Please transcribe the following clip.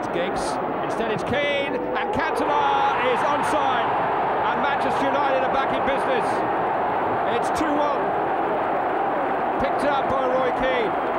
It's Giggs. Instead it's Keane, and Cantona is onside. And Manchester United are back in business. It's 2-1. Picked up by Roy Keane.